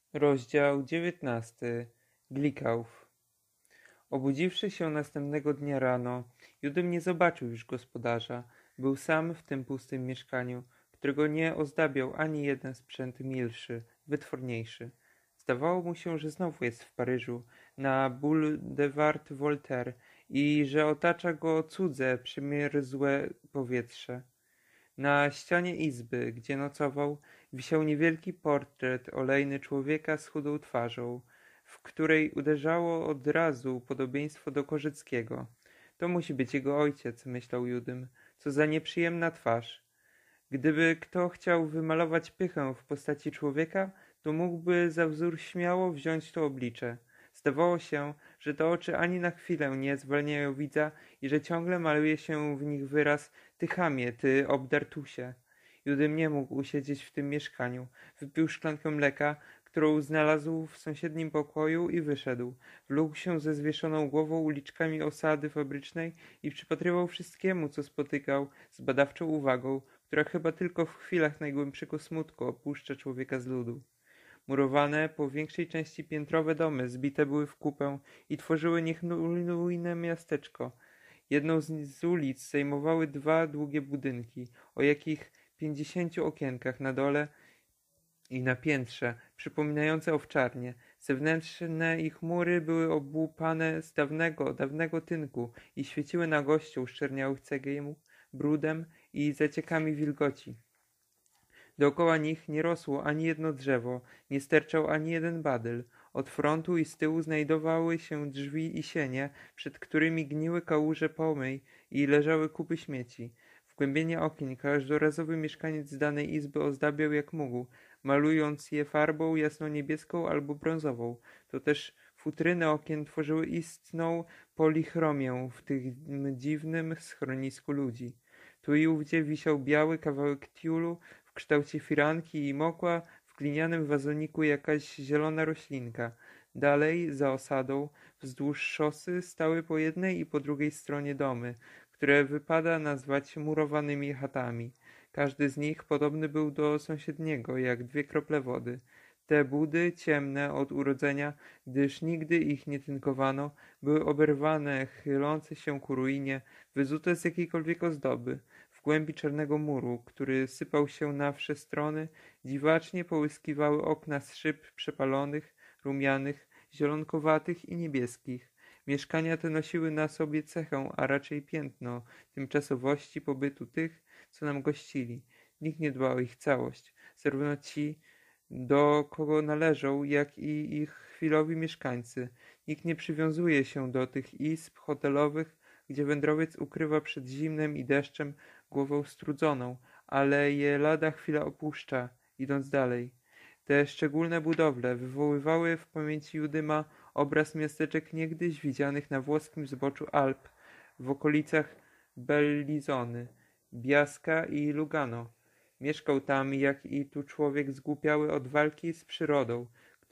Rozdział 19. Glikauf. Obudziwszy się następnego dnia rano, Judym nie zobaczył już gospodarza. Był sam w tym pustym mieszkaniu, którego nie ozdabiał ani jeden sprzęt milszy, wytworniejszy. Zdawało mu się, że znowu jest w Paryżu, na Boulevard Voltaire i że otacza go cudze, przymierzłe powietrze. Na ścianie izby, gdzie nocował, wisiał niewielki portret olejny człowieka z chudą twarzą, w której uderzało od razu podobieństwo do Korzyckiego. To musi być jego ojciec, myślał Judym. Co za nieprzyjemna twarz. Gdyby kto chciał wymalować pychę w postaci człowieka, to mógłby za wzór śmiało wziąć to oblicze. Zdawało się, że te oczy ani na chwilę nie zwalniają widza i że ciągle maluje się w nich wyraz ty chamie, ty obdartusie. Judym nie mógł usiedzieć w tym mieszkaniu. Wypił szklankę mleka, którą znalazł w sąsiednim pokoju i wyszedł. Wlókł się ze zwieszoną głową uliczkami osady fabrycznej i przypatrywał wszystkiemu, co spotykał, z badawczą uwagą, która chyba tylko w chwilach najgłębszego smutku opuszcza człowieka z ludu. Murowane, po większej części piętrowe domy zbite były w kupę i tworzyły niechlujne miasteczko. Jedną z ulic zajmowały dwa długie budynki, o jakich 50 okienkach na dole i na piętrze, przypominające owczarnie. Zewnętrzne ich mury były obłupane z dawnego tynku i świeciły na gością szczerniałych cegieł, brudem i zaciekami wilgoci. Dookoła nich nie rosło ani jedno drzewo, nie sterczał ani jeden badyl. Od frontu i z tyłu znajdowały się drzwi i sienie, przed którymi gniły kałuże pomyj i leżały kupy śmieci. Wgłębienie okien każdorazowy mieszkaniec danej izby ozdabiał jak mógł, malując je farbą jasno-niebieską albo brązową. To też futryny okien tworzyły istną polichromię w tym dziwnym schronisku ludzi. Tu i ówdzie wisiał biały kawałek tiulu w kształcie firanki i mokła w glinianym wazoniku jakaś zielona roślinka. Dalej, za osadą, wzdłuż szosy stały po jednej i po drugiej stronie domy, które wypada nazwać murowanymi chatami. Każdy z nich podobny był do sąsiedniego, jak dwie krople wody. Te budy, ciemne od urodzenia, gdyż nigdy ich nie tynkowano, były oberwane, chylące się ku ruinie, wyzute z jakiejkolwiek ozdoby. W głębi czarnego muru, który sypał się na wsze strony, dziwacznie połyskiwały okna z szyb przepalonych, rumianych, zielonkowatych i niebieskich. Mieszkania te nosiły na sobie cechę, a raczej piętno tymczasowości pobytu tych, co nam gościli. Nikt nie dba o ich całość, zarówno ci, do kogo należą, jak i ich chwilowi mieszkańcy. Nikt nie przywiązuje się do tych izb hotelowych, gdzie wędrowiec ukrywa przed zimnem i deszczem głowę strudzoną, ale je lada chwila opuszcza, idąc dalej. Te szczególne budowle wywoływały w pamięci Judyma obraz miasteczek niegdyś widzianych na włoskim zboczu Alp, w okolicach Bellizony, Biasca i Lugano. Mieszkał tam, jak i tu człowiek zgłupiały od walki z przyrodą,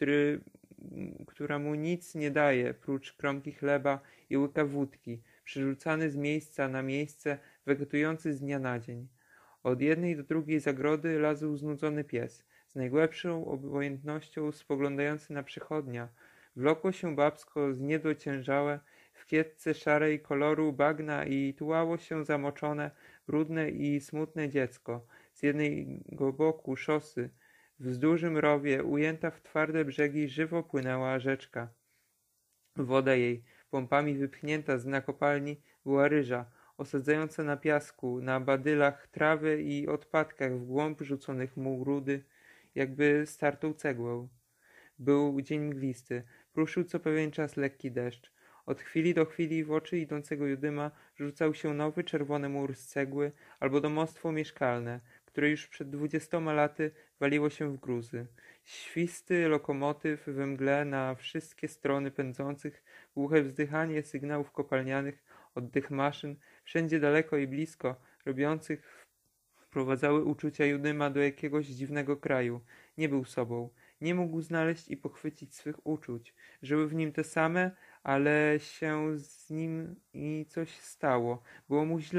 która mu nic nie daje, prócz kromki chleba i łyka wódki, przerzucany z miejsca na miejsce, wegetujący z dnia na dzień. Od jednej do drugiej zagrody lazł znudzony pies, z najgłębszą obojętnością spoglądający na przechodnia. Wlokło się babsko zniedociężałe, w kietce szarej koloru bagna i tułało się zamoczone, brudne i smutne dziecko. Z jednego boku szosy, w dużym rowie, ujęta w twarde brzegi, żywo płynęła rzeczka. Woda jej, pompami wypchnięta z dna kopalni, była ryża, osadzająca na piasku, na badylach trawy i odpadkach w głąb rzuconych mu rudy, jakby startą cegłą. Był dzień mglisty, pruszył co pewien czas lekki deszcz. Od chwili do chwili w oczy idącego Judyma rzucał się nowy czerwony mur z cegły albo domostwo mieszkalne, które już przed 20 laty waliło się w gruzy. Świsty lokomotyw we mgle na wszystkie strony pędzących, głuche wzdychanie sygnałów kopalnianych, oddech maszyn, wszędzie daleko i blisko, robiących wprowadzały uczucia Judyma do jakiegoś dziwnego kraju. Nie był sobą. Nie mógł znaleźć i pochwycić swych uczuć. Żyły w nim te same, ale się z nim i coś stało. Było mu źle.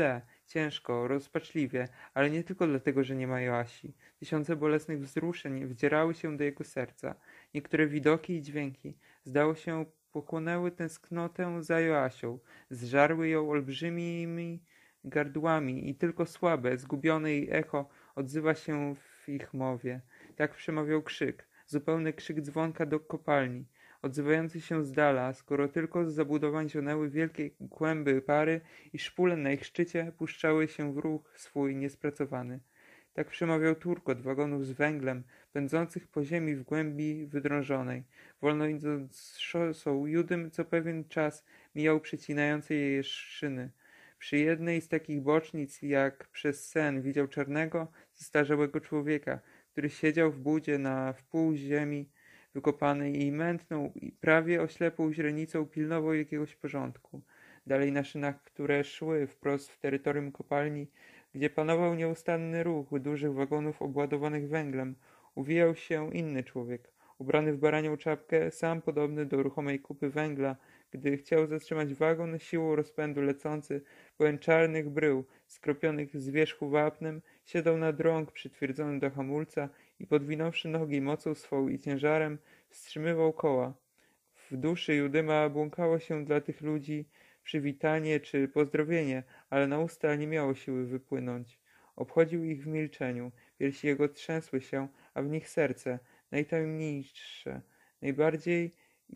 ciężko, rozpaczliwie, ale nie tylko dlatego, że nie ma Joasi. Tysiące bolesnych wzruszeń wdzierały się do jego serca. Niektóre widoki i dźwięki, zdało się, pochłonęły tęsknotę za Joasią, zżarły ją olbrzymimi gardłami i tylko słabe, zgubione jej echo odzywa się w ich mowie. Tak przemawiał krzyk, zupełny krzyk dzwonka do kopalni, odzywający się z dala, skoro tylko z zabudowań zionęły wielkie kłęby pary i szpule na ich szczycie puszczały się w ruch swój niespracowany. Tak przemawiał turkot wagonów z węglem, pędzących po ziemi w głębi wydrążonej. Wolno idąc szosą, Judym co pewien czas mijał przecinające je szyny. Przy jednej z takich bocznic, jak przez sen, widział czarnego, zestarzałego człowieka, który siedział w budzie na wpół ziemi wykopanej i mętną, prawie oślepłą źrenicą pilnował jakiegoś porządku. Dalej na szynach, które szły wprost w terytorium kopalni, gdzie panował nieustanny ruch dużych wagonów obładowanych węglem, uwijał się inny człowiek, ubrany w baranią czapkę, sam podobny do ruchomej kupy węgla. Gdy chciał zatrzymać wagon, siłą rozpędu lecący, pełen czarnych brył, skropionych z wierzchu wapnem, siadał na drąg przytwierdzony do hamulca i podwinąwszy nogi mocą swą i ciężarem, wstrzymywał koła. W duszy Judyma błąkało się dla tych ludzi przywitanie czy pozdrowienie, ale na usta nie miało siły wypłynąć. Obchodził ich w milczeniu, piersi jego trzęsły się, a w nich serce, najtajemniejsze, najbardziej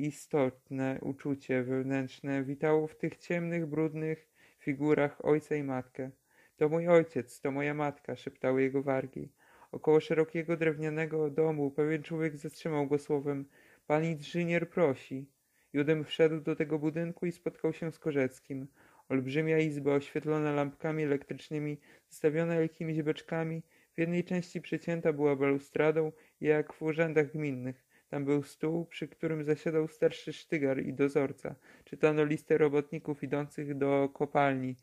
istotne uczucie wewnętrzne witało w tych ciemnych, brudnych figurach ojca i matkę. To mój ojciec, to moja matka, szeptały jego wargi. Około szerokiego drewnianego domu pewien człowiek zatrzymał go słowem: pan inżynier prosi. Judym wszedł do tego budynku i spotkał się z Korzeckim. Olbrzymia izba oświetlona lampkami elektrycznymi, zastawiona jakimiś beczkami, w jednej części przecięta była balustradą, jak w urzędach gminnych. Tam był stół, przy którym zasiadał starszy sztygar i dozorca. Czytano listę robotników idących do kopalni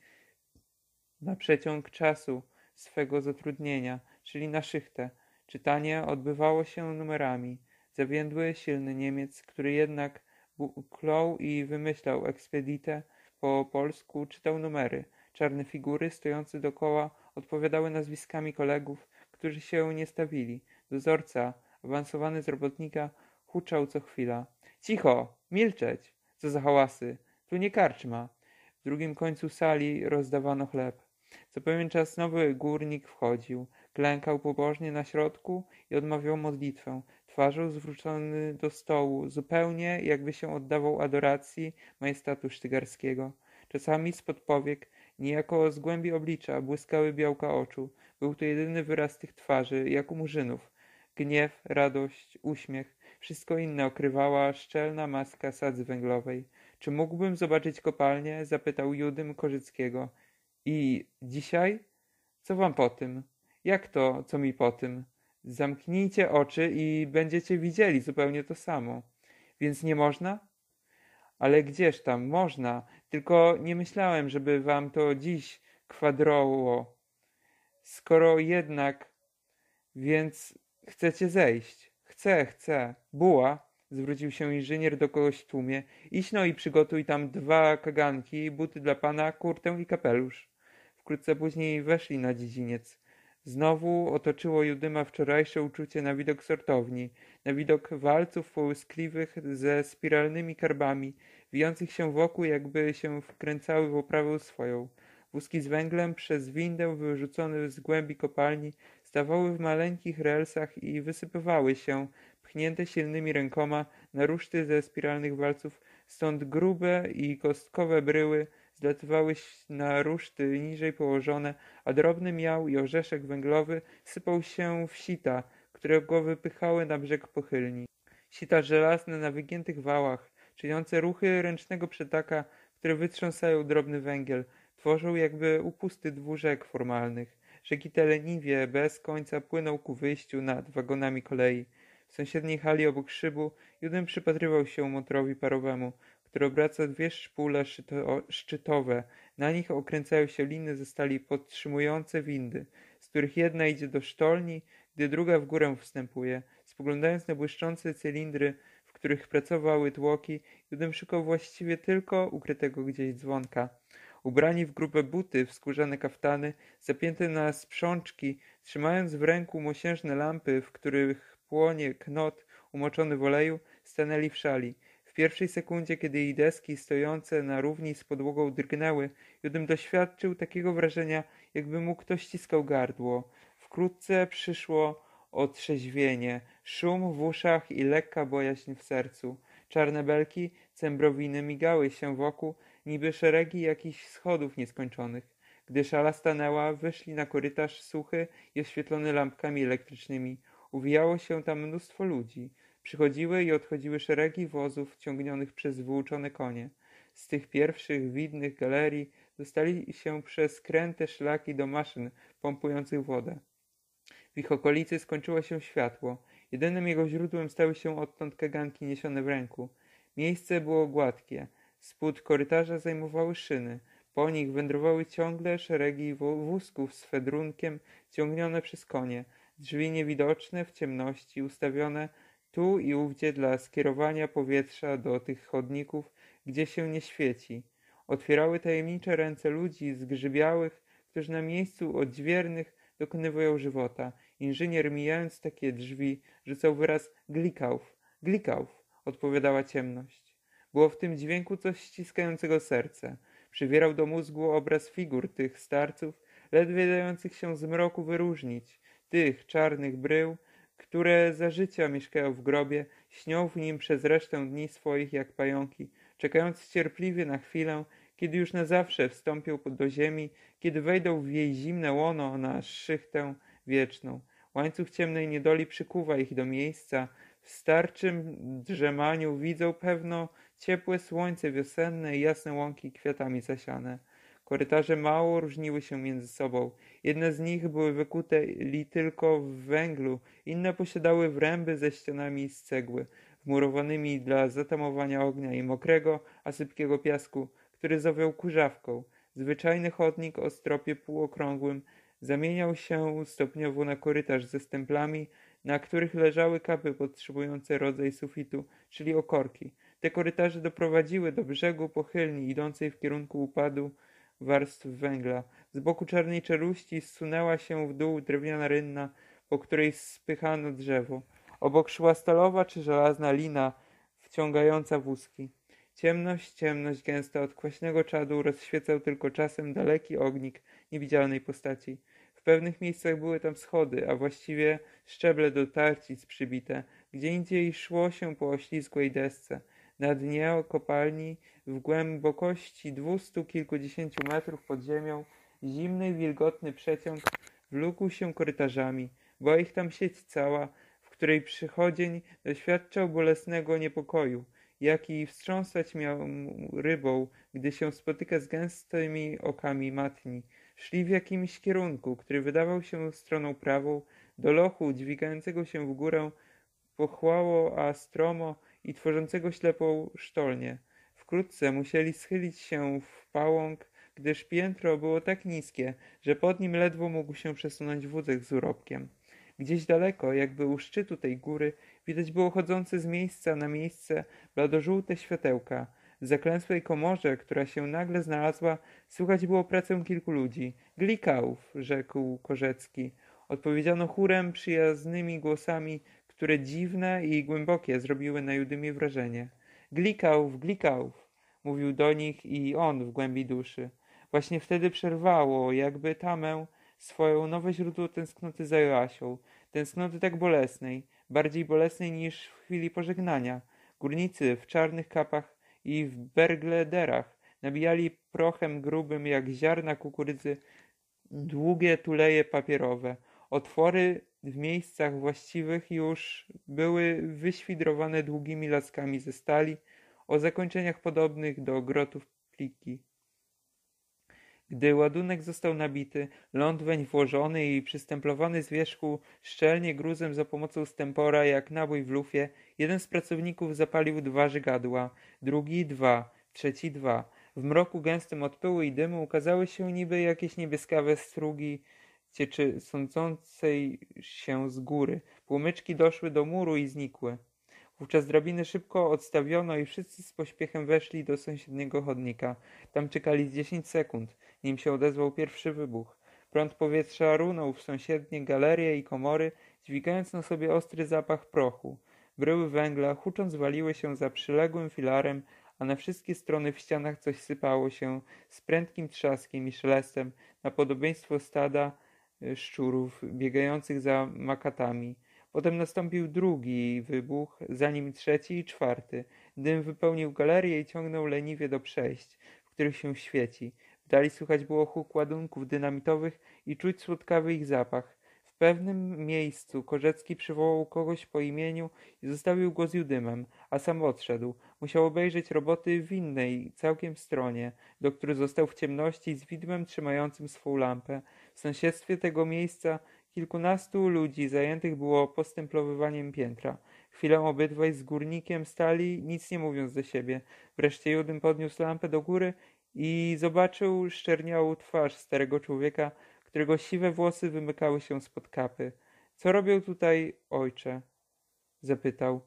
na przeciąg czasu swego zatrudnienia, czyli na szychtę. Czytanie odbywało się numerami. Zawiędły, silny Niemiec, który jednak klął i wymyślał ekspeditę po polsku, czytał numery. Czarne figury stojące dokoła odpowiadały nazwiskami kolegów, którzy się nie stawili. Dozorca, awansowany z robotnika, huczał co chwila: cicho! Milczeć! Co za hałasy! Tu nie karczma! W drugim końcu sali rozdawano chleb. Co pewien czas nowy górnik wchodził, klękał pobożnie na środku i odmawiał modlitwę, twarzą zwrócony do stołu, zupełnie jakby się oddawał adoracji majestatu sztygarskiego. Czasami spod powiek, niejako z głębi oblicza, błyskały białka oczu. Był to jedyny wyraz tych twarzy, jak u murzynów. Gniew, radość, uśmiech, wszystko inne okrywała szczelna maska sadzy węglowej. Czy mógłbym zobaczyć kopalnię? Zapytał Judym Korzyckiego. I dzisiaj? Co wam po tym? Jak to, co mi po tym? Zamknijcie oczy i będziecie widzieli zupełnie to samo. Więc nie można? Ale gdzież tam, można. Tylko nie myślałem, żeby wam to dziś kwadroło. Skoro jednak, więc chcecie zejść. Chcę. Buła, zwrócił się inżynier do kogoś w tłumie. Idź no i przygotuj tam 2 kaganki, buty dla pana, kurtę i kapelusz. Wkrótce później weszli na dziedziniec. Znowu otoczyło Judyma wczorajsze uczucie na widok sortowni, na widok walców połyskliwych ze spiralnymi karbami, wijących się wokół, jakby się wkręcały w oprawę swoją. Wózki z węglem przez windę wyrzucone z głębi kopalni stawały w maleńkich relsach i wysypywały się, pchnięte silnymi rękoma, na ruszty ze spiralnych walców, stąd grube i kostkowe bryły zlatywały na ruszty niżej położone, a drobny miał i orzeszek węglowy sypał się w sita, które go wypychały na brzeg pochylni. Sita żelazne na wygiętych wałach, czyniące ruchy ręcznego przetaka, które wytrząsają drobny węgiel, tworzą jakby upusty 2 rzek formalnych. Rzeki te leniwie, bez końca płyną ku wyjściu nad wagonami kolei. W sąsiedniej hali obok szybu Judym przypatrywał się motorowi parowemu, który obraca 2 szpule szczytowe. Na nich okręcają się liny ze stali podtrzymujące windy, z których jedna idzie do sztolni, gdy druga w górę wstępuje. Spoglądając na błyszczące cylindry, w których pracowały tłoki, Judym szukał właściwie tylko ukrytego gdzieś dzwonka. Ubrani w grube buty, w skórzane kaftany, zapięte na sprzączki, trzymając w ręku mosiężne lampy, w których płonie knot umoczony w oleju, stanęli w szali. W pierwszej sekundzie, kiedy jej deski stojące na równi z podłogą drgnęły, Judym doświadczył takiego wrażenia, jakby mu ktoś ściskał gardło. Wkrótce przyszło otrzeźwienie, szum w uszach i lekka bojaźń w sercu. Czarne belki, cembrowiny migały się wokół, niby szeregi jakichś schodów nieskończonych. Gdy szala stanęła, wyszli na korytarz suchy i oświetlony lampkami elektrycznymi. Uwijało się tam mnóstwo ludzi. Przychodziły i odchodziły szeregi wozów ciągnionych przez wyuczone konie. Z tych pierwszych widnych galerii dostali się przez kręte szlaki do maszyn pompujących wodę. W ich okolicy skończyło się światło. Jedynym jego źródłem stały się odtąd kaganki niesione w ręku. Miejsce było gładkie. Spód korytarza zajmowały szyny. Po nich wędrowały ciągle szeregi wózków z fedrunkiem ciągnione przez konie. Drzwi niewidoczne w ciemności, ustawione tu i ówdzie dla skierowania powietrza do tych chodników, gdzie się nie świeci. Otwierały tajemnicze ręce ludzi zgrzybiałych, którzy na miejscu odźwiernych dokonywują żywota. Inżynier, mijając takie drzwi, rzucał wyraz glikauf. Glikauf, odpowiadała ciemność. Było w tym dźwięku coś ściskającego serce. Przywierał do mózgu obraz figur tych starców, ledwie dających się z mroku wyróżnić, tych czarnych brył, które za życia mieszkają w grobie, śnią w nim przez resztę dni swoich jak pająki, czekając cierpliwie na chwilę, kiedy już na zawsze wstąpią do ziemi, kiedy wejdą w jej zimne łono na szychtę wieczną. Łańcuch ciemnej niedoli przykuwa ich do miejsca. W starczym drzemaniu widzą pewno ciepłe słońce wiosenne i jasne łąki kwiatami zasiane. Korytarze mało różniły się między sobą. Jedne z nich były wykute li tylko w węglu, inne posiadały wręby ze ścianami z cegły, wmurowanymi dla zatamowania ognia i mokrego, a sypkiego piasku, który zowiał kurzawką. Zwyczajny chodnik o stropie półokrągłym zamieniał się stopniowo na korytarz ze stemplami, na których leżały kapy potrzebujące rodzaj sufitu, czyli okorki. Te korytarze doprowadziły do brzegu pochylni idącej w kierunku upadu warstw węgla. Z boku czarnej czeluści zsunęła się w dół drewniana rynna, po której spychano drzewo. Obok szła stalowa czy żelazna lina wciągająca wózki. Ciemność gęsta od kwaśnego czadu rozświecał tylko czasem daleki ognik niewidzialnej postaci. W pewnych miejscach były tam schody, a właściwie szczeble do tarcic przybite. Gdzie indziej szło się po oślizgłej desce. Na dnie kopalni, w głębokości 200 kilkudziesięciu metrów pod ziemią, zimny, wilgotny przeciąg wlókł się korytarzami. Była ich tam sieć cała, w której przychodzień doświadczał bolesnego niepokoju, jaki wstrząsać miał rybą, gdy się spotyka z gęstymi okami matni. Szli w jakimś kierunku, który wydawał się stroną prawą, do lochu dźwigającego się w górę, pochłało a stromo i tworzącego ślepą sztolnię. Wkrótce musieli schylić się w pałąk, gdyż piętro było tak niskie, że pod nim ledwo mógł się przesunąć wózek z urobkiem. Gdzieś daleko, jakby u szczytu tej góry, widać było chodzące z miejsca na miejsce bladożółte światełka. W zaklęsłej komorze, która się nagle znalazła, słychać było pracę kilku ludzi. Glikaów, rzekł Korzecki. Odpowiedziano chórem przyjaznymi głosami, które dziwne i głębokie zrobiły na Judymie wrażenie. Glikaów, mówił do nich i on w głębi duszy. Właśnie wtedy przerwało, jakby tamę, swoją nowe źródło tęsknoty za Joasią. Tęsknoty tak bolesnej, bardziej bolesnej niż w chwili pożegnania. Górnicy w czarnych kapach i w berglederach nabijali prochem grubym jak ziarna kukurydzy długie tuleje papierowe. Otwory w miejscach właściwych już były wyświdrowane długimi laskami ze stali o zakończeniach podobnych do grotów pliki. Gdy ładunek został nabity, ląd weń włożony i przystemplowany z wierzchu szczelnie gruzem za pomocą stempora jak nabój w lufie, jeden z pracowników zapalił 2 żygadła, drugi 2, trzeci 2. W mroku gęstym od pyłu i dymu ukazały się niby jakieś niebieskawe strugi sądzącej się z góry. Płomyczki doszły do muru i znikły. Wówczas drabiny szybko odstawiono i wszyscy z pośpiechem weszli do sąsiedniego chodnika. Tam czekali z 10 sekund, nim się odezwał pierwszy wybuch. Prąd powietrza runął w sąsiednie galerie i komory, dźwigając na sobie ostry zapach prochu. Bryły węgla, hucząc, waliły się za przyległym filarem, a na wszystkie strony w ścianach coś sypało się z prędkim trzaskiem i szelestem, na podobieństwo stada szczurów biegających za makatami. Potem nastąpił drugi wybuch, za nim trzeci i czwarty. Dym wypełnił galerię i ciągnął leniwie do przejść, w których się świeci. W dali słychać było huk ładunków dynamitowych i czuć słodkawy ich zapach. W pewnym miejscu Korzecki przywołał kogoś po imieniu i zostawił go z Judymem, a sam odszedł. Musiał obejrzeć roboty w innej, całkiem stronie, do której został w ciemności z widmem trzymającym swą lampę. W sąsiedztwie tego miejsca kilkunastu ludzi zajętych było postemplowywaniem piętra. Chwilę obydwaj z górnikiem stali, nic nie mówiąc do siebie. Wreszcie Judym podniósł lampę do góry i zobaczył szczerniałą twarz starego człowieka, którego siwe włosy wymykały się spod kapy. Co robią tutaj, ojcze? Zapytał.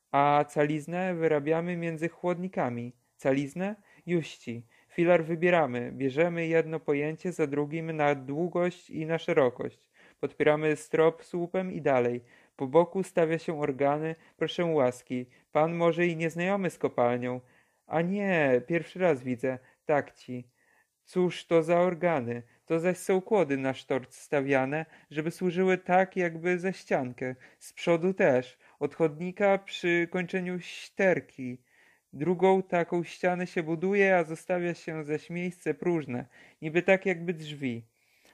A caliznę wyrabiamy między chłodnikami. Caliznę? Juści. Filar wybieramy. Bierzemy jedno pojęcie za drugim na długość i na szerokość. Podpieramy strop słupem i dalej. Po boku stawia się organy. Proszę łaski. Pan może i nieznajomy z kopalnią. A nie, pierwszy raz widzę. Tak ci. Cóż to za organy? To zaś są kłody na sztort stawiane, żeby służyły tak jakby za ściankę. Z przodu też. Od chodnika przy kończeniu ścierki. Drugą taką ścianę się buduje, a zostawia się zaś miejsce próżne, niby tak jakby drzwi.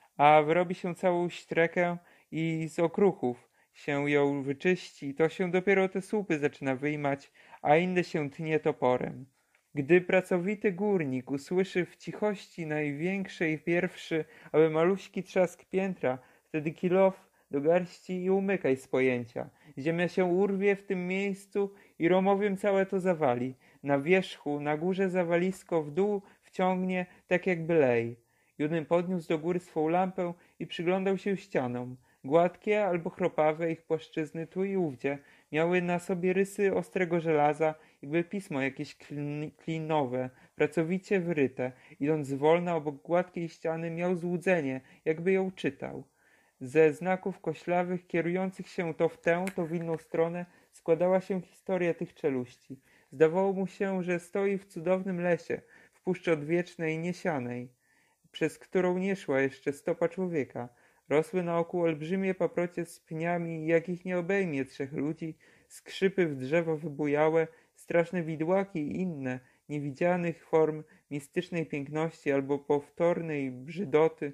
A wyrobi się całą ściekę i z okruchów się ją wyczyści, to się dopiero te słupy zaczyna wyjmać, a inne się tnie toporem. Gdy pracowity górnik usłyszy w cichości największej pierwszy, aby maluśki trzask piętra, wtedy kilof do garści i umykaj z pojęcia. Ziemia się urwie w tym miejscu i romowiem całe to zawali. Na wierzchu, na górze zawalisko w dół wciągnie tak jakby lej. Judym podniósł do góry swą lampę i przyglądał się ścianom. Gładkie albo chropawe ich płaszczyzny tu i ówdzie miały na sobie rysy ostrego żelaza, jakby pismo jakieś klinowe, pracowicie wyryte. Idąc wolna obok gładkiej ściany miał złudzenie, jakby ją czytał. Ze znaków koślawych kierujących się to w tę, to w inną stronę składała się historia tych czeluści. Zdawało mu się, że stoi w cudownym lesie, w puszczy odwiecznej, niesianej, przez którą nie szła jeszcze stopa człowieka. Rosły naokół olbrzymie paprocie z pniami, jakich nie obejmie trzech ludzi, skrzypy w drzewo wybujałe, straszne widłaki i inne, niewidzianych form mistycznej piękności albo powtórnej brzydoty,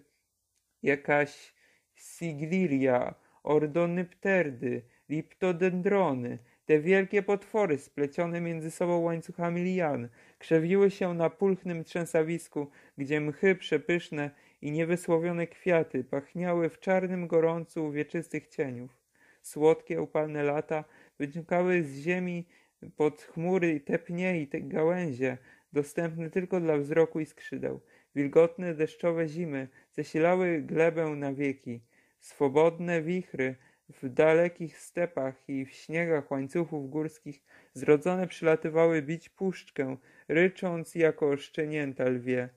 jakaś sigliria, ordonypterdy, liptodendrony, te wielkie potwory splecione między sobą łańcuchami lian, krzewiły się na pulchnym trzęsawisku, gdzie mchy przepyszne i niewysłowione kwiaty pachniały w czarnym gorącu wieczystych cieniów. Słodkie, upalne lata wyciągały z ziemi pod chmury te pnie i te gałęzie, dostępne tylko dla wzroku i skrzydeł. Wilgotne, deszczowe zimy zasilały glebę na wieki. Swobodne wichry w dalekich stepach i w śniegach łańcuchów górskich zrodzone przylatywały bić puszczkę, rycząc jako szczenięta lwie.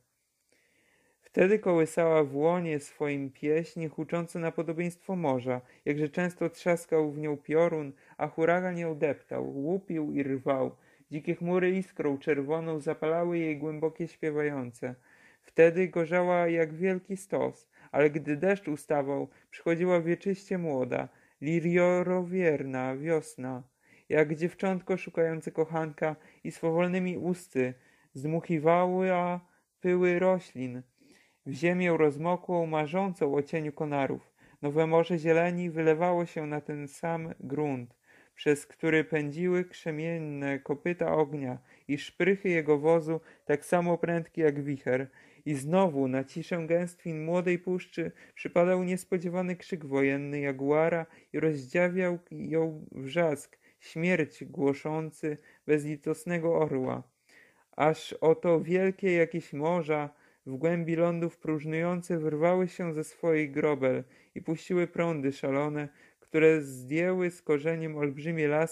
Wtedy kołysała w łonie swoim pieśń, hucząco na podobieństwo morza, jakże często trzaskał w nią piorun, a huragan ją deptał, łupił i rwał. Dzikie chmury iskrą czerwoną zapalały jej głębokie śpiewające. Wtedy gorzała jak wielki stos, ale gdy deszcz ustawał, przychodziła wieczyście młoda, liriorowierna wiosna, jak dziewczątko szukające kochanka i swowolnymi usty zdmuchiwała pyły roślin, w ziemię rozmokłą, marzącą o cieniu konarów. Nowe morze zieleni wylewało się na ten sam grunt, przez który pędziły krzemienne kopyta ognia i szprychy jego wozu tak samo prędkie jak wicher. I znowu na ciszę gęstwin młodej puszczy przypadał niespodziewany krzyk wojenny jaguara i rozdziawiał ją wrzask, śmierć głoszący bezlitosnego orła. Aż oto wielkie jakieś morza, w głębi lądów próżnujące wyrwały się ze swoich grobel i puściły prądy szalone, które zdjęły z korzeniem olbrzymie lasy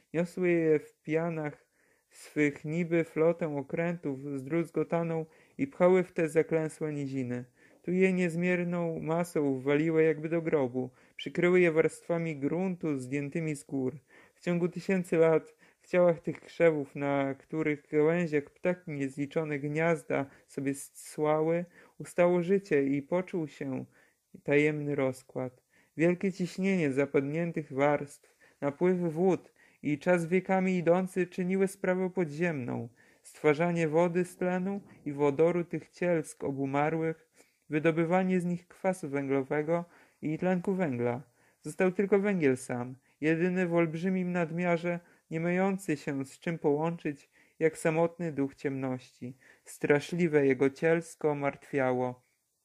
niosły je w pianach swych niby flotę okrętów zdruzgotaną i pchały w te zaklęsłe niziny. Tu je niezmierną masą waliły jakby do grobu, przykryły je warstwami gruntu zdjętymi z gór. W ciągu tysięcy lat w ciałach tych krzewów, na których gałęziach ptaki niezliczone gniazda sobie słały, ustało życie i poczuł się tajemny rozkład. Wielkie ciśnienie zapadniętych warstw, napływy wód i czas wiekami idący czyniły sprawę podziemną. Stwarzanie wody z tlenu i wodoru tych cielsk obumarłych, wydobywanie z nich kwasu węglowego i tlenku węgla. Został tylko węgiel sam, jedyny w olbrzymim nadmiarze, nie mający się z czym połączyć, jak samotny duch ciemności. Straszliwe jego cielsko martwiało,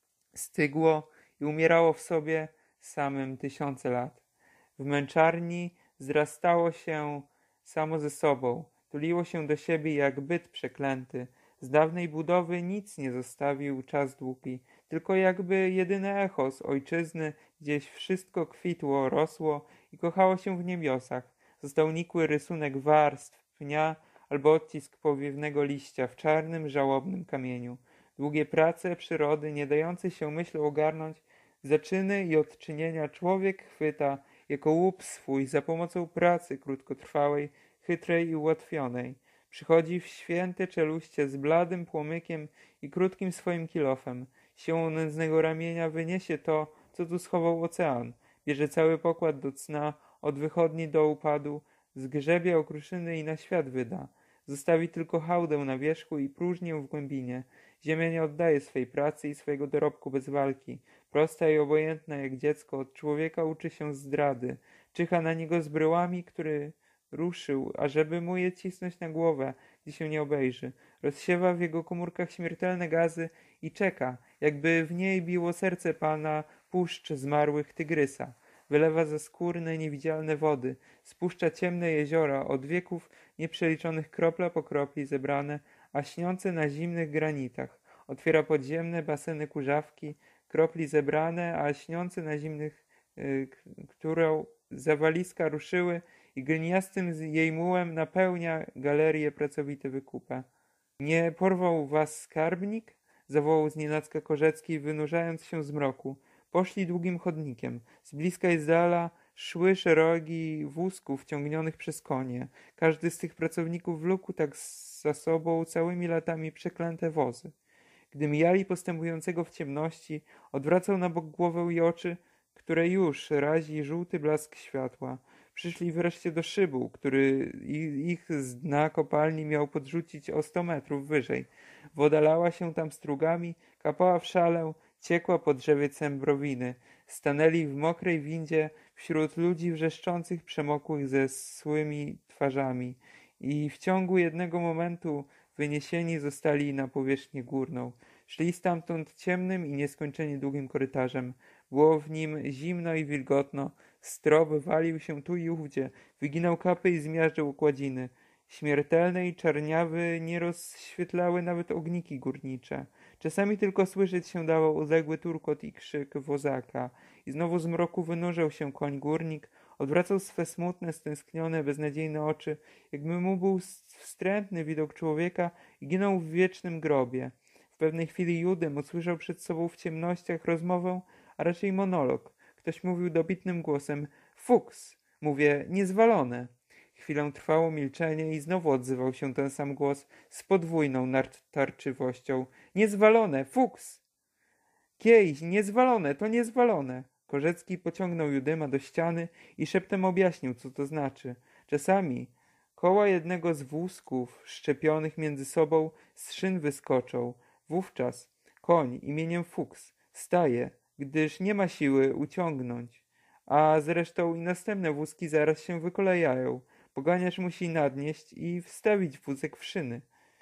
stygło i umierało w sobie samym tysiące lat. W męczarni zrastało się samo ze sobą, tuliło się do siebie jak byt przeklęty. Z dawnej budowy nic nie zostawił czas długi, tylko jakby jedyne echo z ojczyzny, gdzieś wszystko kwitło, rosło i kochało się w niebiosach. Został nikły rysunek warstw, pnia albo odcisk powiewnego liścia w czarnym, żałobnym kamieniu. Długie prace przyrody, nie dające się myślą ogarnąć, zaczyny i odczynienia człowiek chwyta jako łup swój za pomocą pracy krótkotrwałej, chytrej i ułatwionej. Przychodzi w święte czeluście z bladym płomykiem i krótkim swoim kilofem. Siłą nędznego ramienia wyniesie to, co tu schował ocean. Bierze cały pokład do cna, od wychodni do upadu, zgrzebie okruszyny i na świat wyda. Zostawi tylko hałdę na wierzchu i próżnię w głębinie. Ziemia nie oddaje swej pracy i swojego dorobku bez walki. Prosta i obojętna jak dziecko, od człowieka uczy się zdrady. Czyha na niego z bryłami, który ruszył, ażeby mu je cisnąć na głowę, gdzie się nie obejrzy. Rozsiewa w jego komórkach śmiertelne gazy i czeka, jakby w niej biło serce pana puszcz zmarłych tygrysa. Wylewa ze skórne, niewidzialne wody, spuszcza ciemne jeziora, od wieków nieprzeliczonych kropla po kropli zebrane, a śniące na zimnych granitach. Otwiera podziemne baseny kurzawki, kropli zebrane, a śniące na zimnych, którą zawaliska ruszyły i gliniastym jej mułem napełnia galerię pracowity wykupa. Nie porwał was skarbnik? Zawołał znienacka Korzecki, wynurzając się z mroku. Poszli długim chodnikiem. Z bliska i z dala szły szeregi wózków ciągnionych przez konie. Każdy z tych pracowników wlókł tak za sobą całymi latami przeklęte wozy. Gdy mijali postępującego w ciemności, odwracał na bok głowę i oczy, które już razi żółty blask światła. Przyszli wreszcie do szybu, który ich z dna kopalni miał podrzucić o 100 metrów wyżej. Woda lała się tam strugami, kapała w szalę, ciekła po drzewie cembrowiny. Stanęli w mokrej windzie wśród ludzi wrzeszczących, przemokłych ze słymi twarzami i w ciągu jednego momentu wyniesieni zostali na powierzchnię górną. Szli stamtąd ciemnym i nieskończenie długim korytarzem. Było w nim zimno i wilgotno. Strop walił się tu i ówdzie, wyginał kapy i zmiażdżył okładziny. Śmiertelne i czarniawy nie rozświetlały nawet ogniki górnicze. Czasami tylko słyszeć się dawał odległy turkot i krzyk wozaka. I znowu z mroku wynurzał się koń górnik, odwracał swe smutne, stęsknione, beznadziejne oczy, jakby mu był wstrętny widok człowieka i ginął w wiecznym grobie. W pewnej chwili Judym usłyszał przed sobą w ciemnościach rozmowę, a raczej monolog. Ktoś mówił dobitnym głosem: Fuks! Mówię, niezwalone. Chwilę trwało milczenie i znowu odzywał się ten sam głos z podwójną tarczywością. Niezwalone! Fuks! Kiej, niezwalone, to niezwalone! Korzecki pociągnął Judyma do ściany i szeptem objaśnił, co to znaczy. Czasami koła jednego z wózków szczepionych między sobą z szyn wyskoczą. Wówczas koń imieniem Fuks staje, gdyż nie ma siły uciągnąć, a zresztą i następne wózki zaraz się wykolejają. Poganiacz musi nadnieść i wstawić wózek w szyny.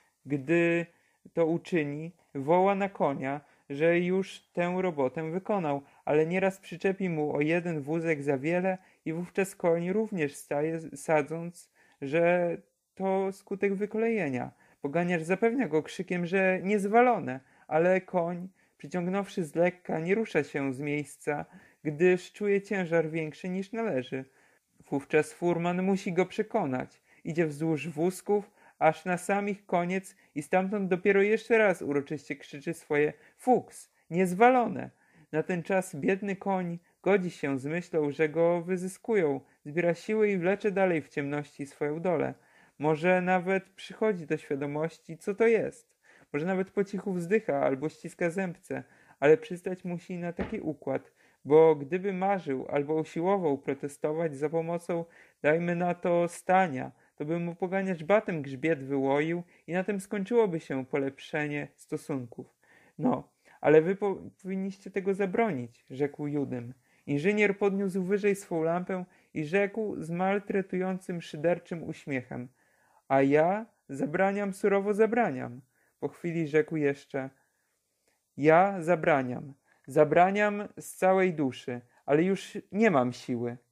Gdy to uczyni, woła na konia, że już tę robotę wykonał, ale nieraz przyczepi mu o jeden wózek za wiele i wówczas koń również staje, sadząc, że to skutek wykolejenia. Poganiacz zapewnia go krzykiem, że niezwalone, ale koń, przyciągnąwszy z lekka, nie rusza się z miejsca, gdyż czuje ciężar większy niż należy. Wówczas furman musi go przekonać. Idzie wzdłuż wózków, aż na sam ich koniec i stamtąd dopiero jeszcze raz uroczyście krzyczy swoje fuks, niezwalone. Na ten czas biedny koń godzi się z myślą, że go wyzyskują, zbiera siły i wlecze dalej w ciemności swoją dolę. Może nawet przychodzi do świadomości, co to jest. Może nawet po cichu wzdycha albo ściska zębce, ale przystać musi na taki układ, bo gdyby marzył albo usiłował protestować za pomocą, dajmy na to, stania, to by mu poganiacz batem grzbiet wyłoił i na tym skończyłoby się polepszenie stosunków. No, ale wy powinniście tego zabronić, rzekł Judym. Inżynier podniósł wyżej swą lampę i rzekł z maltretującym szyderczym uśmiechem. A ja zabraniam, surowo zabraniam. Po chwili rzekł jeszcze. Ja zabraniam. Zabraniam z całej duszy, ale już nie mam siły.